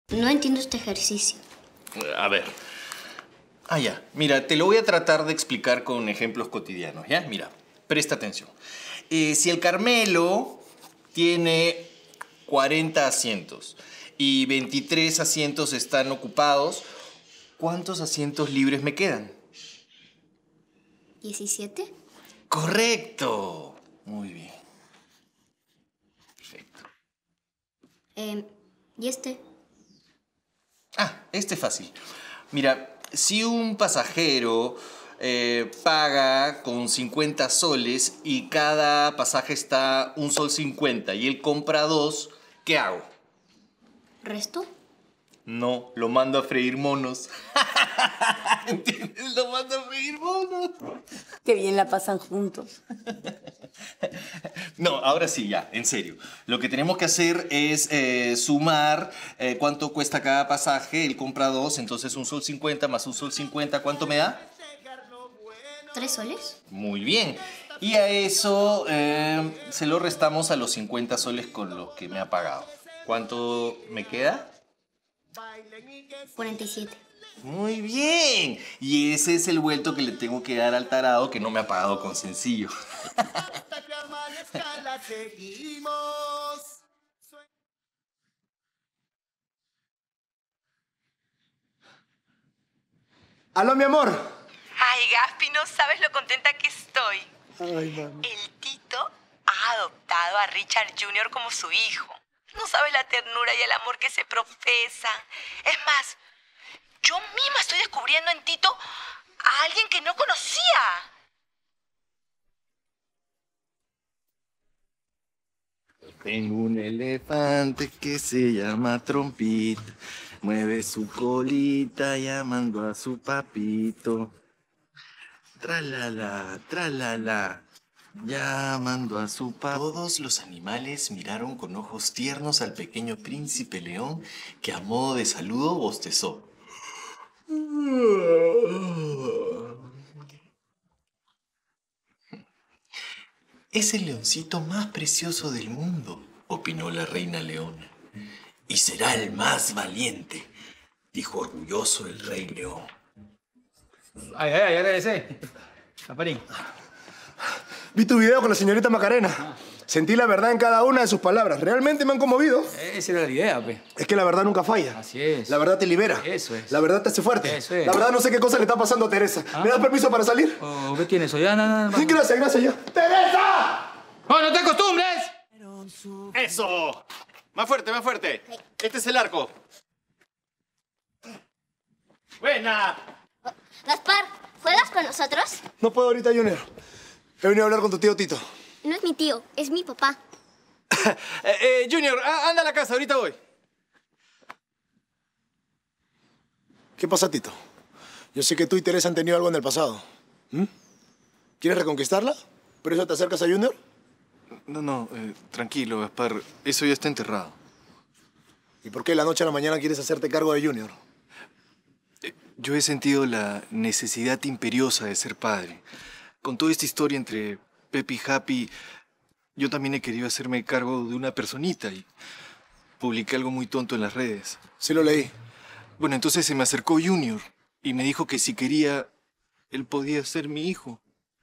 No entiendo este ejercicio. A ver. Ah, ya. Mira, te lo voy a tratar de explicar con ejemplos cotidianos, ¿ya? Mira, presta atención. Si el Carmelo tiene 40 asientos y 23 asientos están ocupados, ¿cuántos asientos libres me quedan? ¿17? ¡Correcto! Muy bien. Perfecto. ¿Y este? Ah, este es fácil. Mira, si un pasajero paga con 50 soles y cada pasaje está 1,50 sol y él compra 2, ¿qué hago? ¿Resto? No, lo mando a freír monos. ¿Entiendes? Lo mando a freír monos. Qué bien la pasan juntos. No, ahora sí, ya, en serio. Lo que tenemos que hacer es sumar cuánto cuesta cada pasaje. Él compra 2, entonces 1,50 sol más 1,50 sol, ¿cuánto me da? 3 soles. Muy bien. Y a eso se lo restamos a los 50 soles con los que me ha pagado. ¿Cuánto me queda? 47. Muy bien. Y ese es el vuelto que le tengo que dar al tarado que no me ha pagado con sencillo. ¡Aló, mi amor! Ay, Gaspi, no sabes lo contenta que estoy. Ay, mami. El Tito ha adoptado a Richard Jr. como su hijo. No sabes la ternura y el amor que se profesa. Es más, yo misma estoy descubriendo en Tito a alguien que no conocía. Tengo un elefante que se llama Trompita. Mueve su colita llamando a su papito. Tralala, tralala, llamando a su papito. Todos los animales miraron con ojos tiernos al pequeño príncipe león que a modo de saludo bostezó. Es el leoncito más precioso del mundo, opinó la reina leona. Y será el más valiente, dijo orgulloso el rey león. Ay, agradece. Caparín. Vi tu video con la señorita Macarena. Sentí la verdad en cada una de sus palabras. Realmente me han conmovido. Esa era la idea, pe. Es que la verdad nunca falla. Así es. La verdad te libera. Eso es. La verdad te hace fuerte. Eso es. La verdad no sé qué cosa le está pasando a Teresa. ¿Me das permiso para salir? Oh, ¿qué tienes? Ya, no. Sí, gracias, ya. ¡Teresa! ¡Oh, no te acostumbres! ¡Eso! Más fuerte, más fuerte. Este es el arco. ¡Buena! Gaspar, ¿juegas con nosotros? No puedo ahorita, Junior. He venido a hablar con tu tío Tito. No es mi tío, es mi papá. Junior, anda a la casa, ahorita voy. ¿Qué pasa, Tito? Yo sé que tú y Teresa han tenido algo en el pasado. ¿Quieres reconquistarla? ¿Por eso te acercas a Junior? No, tranquilo, Gaspar. Eso ya está enterrado. ¿Y por qué de la noche a la mañana quieres hacerte cargo de Junior? Yo he sentido la necesidad imperiosa de ser padre. Con toda esta historia entre Pepe y Happy, yo también he querido hacerme cargo de una personita y publiqué algo muy tonto en las redes. Sí lo leí. Bueno, entonces se me acercó Junior y me dijo que si quería, él podía ser mi hijo.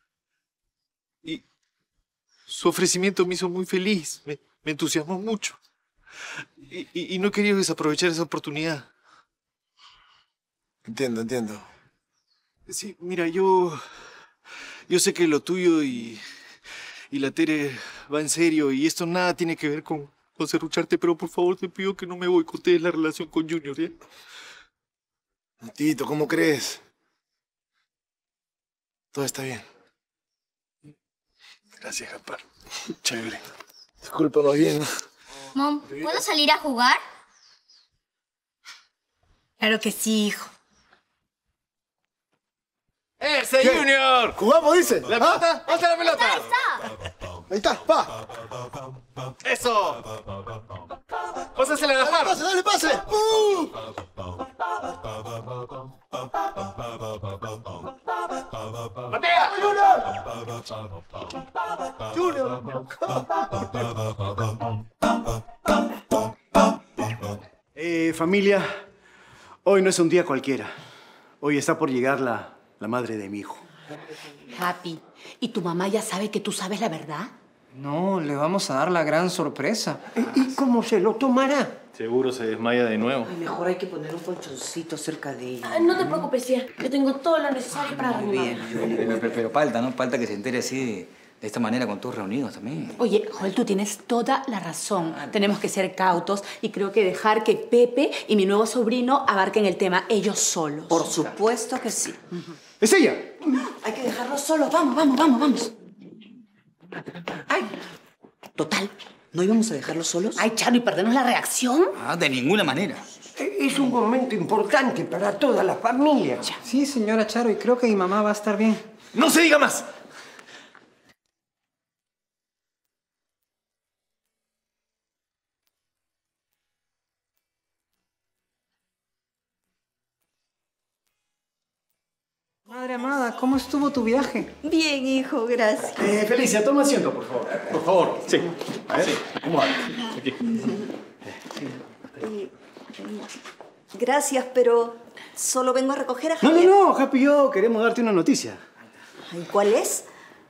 Y su ofrecimiento me hizo muy feliz, me entusiasmó mucho. Y no quería desaprovechar esa oportunidad. Entiendo. Sí, mira, yo sé que lo tuyo y la Tere va en serio y esto nada tiene que ver con serrucharte, pero por favor te pido que no me boicotees la relación con Junior, ¿ya? Tito, ¿cómo crees? Todo está bien. Gracias, Gaspar. Chévere. Discúlpanos bien. Mom, ¿puedo salir a jugar? Claro que sí, hijo. ¡Ese ¿Qué? Junior! ¿Jugamos, dice? ¿La pelota? ¡Ponte la pelota! Ahí está, pa. ¡Eso! ¡Pásasela a Gaspar! ¡Pase, dale, pase! ¡Matea! ¡Junior! Familia, hoy no es un día cualquiera. Hoy está por llegar la madre de mi hijo. Happy, ¿y tu mamá ya sabe que tú sabes la verdad? No, le vamos a dar la gran sorpresa. ¿Y cómo se lo tomará? Seguro se desmaya de nuevo. Ay, mejor hay que poner un colchoncito cerca de ella. No te preocupes, tía. Yo tengo todo lo necesario para reanimar. Pero falta, ¿no? Falta que se entere así de esta manera con todos reunidos también. Oye, Joel, tú tienes toda la razón. Tenemos que ser cautos y creo que dejar que Pepe y mi nuevo sobrino abarquen el tema ellos solos. Por supuesto que sí. ¡Es ella! Hay que dejarlos solos. Vamos. Ay, total, ¿no íbamos a dejarlos solos? Ay, Charo, ¿y perdernos la reacción? Ah, de ninguna manera. Es un momento importante para toda la familia. Sí, señora Charo, y creo que mi mamá va a estar bien. ¡No se diga más! Madre amada, ¿cómo estuvo tu viaje? Bien, hijo, gracias. Felicia, toma asiento, por favor. Por favor. Sí. A ver, vamos a ver. Aquí. Gracias, pero solo vengo a recoger a Javier. No, Happy y yo queremos darte una noticia. ¿Y cuál es?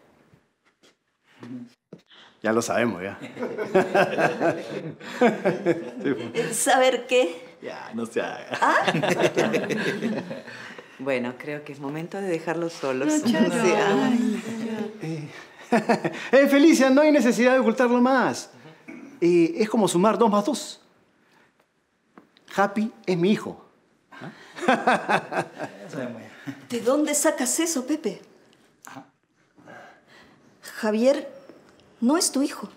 Ya lo sabemos, ya. ¿Saber qué? Ya, no se haga. Bueno, creo que es momento de dejarlos solos. No, Charo. Sí, Felicia, no hay necesidad de ocultarlo más. Es como sumar 2 más 2. Happy es mi hijo. ¿De dónde sacas eso, Pepe? Javier no es tu hijo.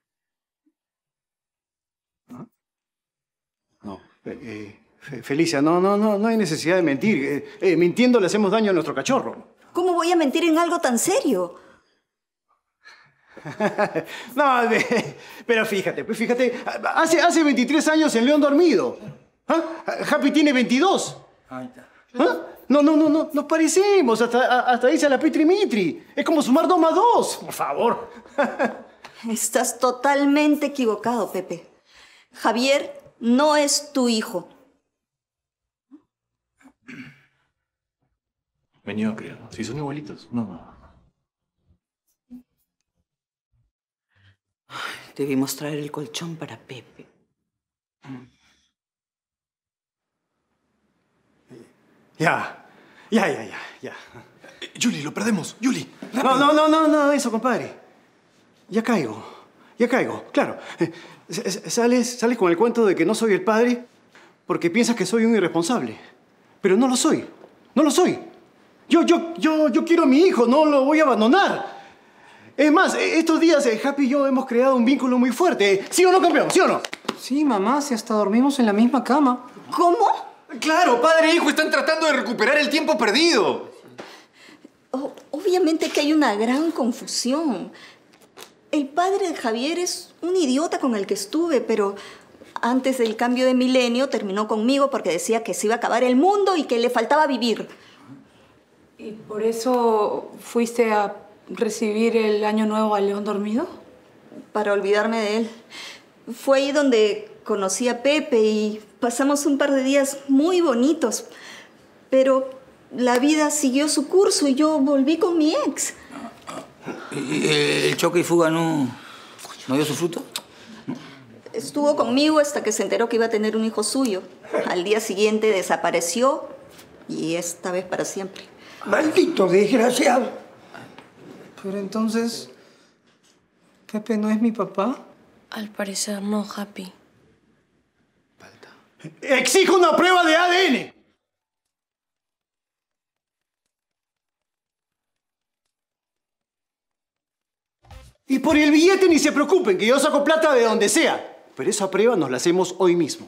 No, Felicia, no hay necesidad de mentir. Mintiendo le hacemos daño a nuestro cachorro. ¿Cómo voy a mentir en algo tan serio? No, pero fíjate, hace 23 años en León Dormido. ¿Ah? Happy tiene 22. Ahí está. ¿Ah? No, nos parecemos. Hasta dice la Petri Mitri. Es como sumar 2 más 2. Por favor. Estás totalmente equivocado, Pepe. Javier no es tu hijo. Venido a creerlo. Si son igualitos, no. Debimos traer el colchón para Pepe. Ya. Julie, lo perdemos. Julie. No, eso, compadre. Ya caigo. Claro. Sales con el cuento de que no soy el padre porque piensas que soy un irresponsable. Pero no lo soy. Yo quiero a mi hijo, no lo voy a abandonar. Es más, estos días Happy y yo hemos creado un vínculo muy fuerte. ¿Sí o no, campeón? ¿Sí o no? Sí, mamá, si hasta dormimos en la misma cama. ¿Cómo? Claro, padre e hijo están tratando de recuperar el tiempo perdido. Obviamente que hay una gran confusión. El padre de Javier es un idiota con el que estuve, pero antes del cambio de milenio terminó conmigo porque decía que se iba a acabar el mundo y que le faltaba vivir. ¿Y por eso fuiste a recibir el Año Nuevo a León Dormido? Para olvidarme de él. Fue ahí donde conocí a Pepe y pasamos un par de días muy bonitos. Pero la vida siguió su curso y yo volví con mi ex. ¿Y el choque y fuga no dio su fruto? Estuvo conmigo hasta que se enteró que iba a tener un hijo suyo. Al día siguiente desapareció y esta vez para siempre. ¡Maldito desgraciado! Pero entonces, ¿Pepe no es mi papá? Al parecer no, Happy. ¡Exijo una prueba de ADN! Y por el billete ni se preocupen, que yo saco plata de donde sea. Pero esa prueba nos la hacemos hoy mismo.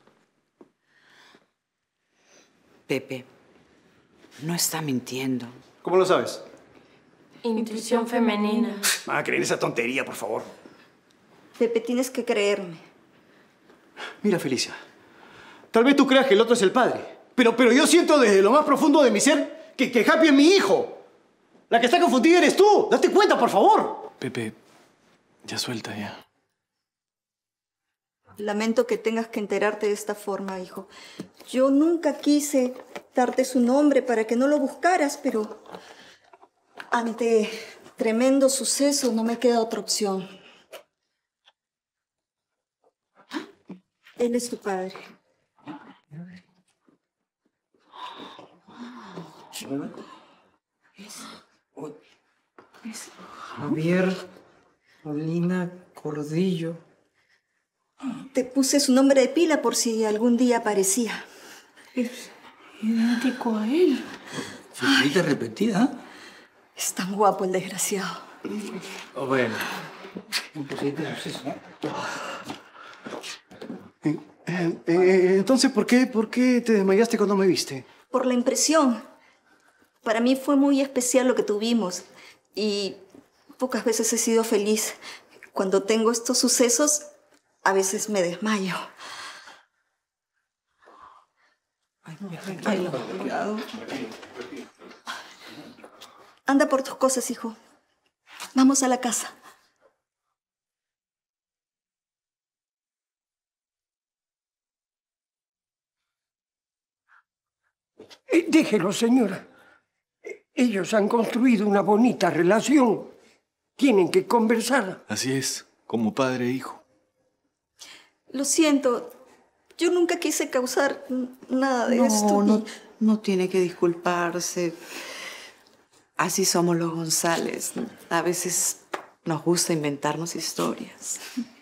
Pepe, no está mintiendo. ¿Cómo lo sabes? Intuición femenina. Creen esa tontería, por favor. Pepe, tienes que creerme. Mira, Felicia, tal vez tú creas que el otro es el padre, pero yo siento desde lo más profundo de mi ser que Happy es mi hijo. La que está confundida eres tú. Date cuenta, por favor. Pepe, ya suelta ya. Lamento que tengas que enterarte de esta forma, hijo. Yo nunca quise darte su nombre para que no lo buscaras, pero ante tremendo suceso no me queda otra opción. Él es tu padre. Es Javier Molina Cordillo. Te puse su nombre de pila por si algún día aparecía. Es idéntico a él. Señorita repetida. Es tan guapo el desgraciado. Oh, bueno. Un poquito de suceso, ¿no? Entonces, ¿por qué te desmayaste cuando me viste? Por la impresión. Para mí fue muy especial lo que tuvimos. Y pocas veces he sido feliz. Cuando tengo estos sucesos, a veces me desmayo. Ay, cuidado. Anda por tus cosas, hijo. Vamos a la casa. Déjelo, señora. Ellos han construido una bonita relación. Tienen que conversar. Así es, como padre e hijo. Lo siento. Yo nunca quise causar nada de esto. No tiene que disculparse. Así somos los González. A veces nos gusta inventarnos historias.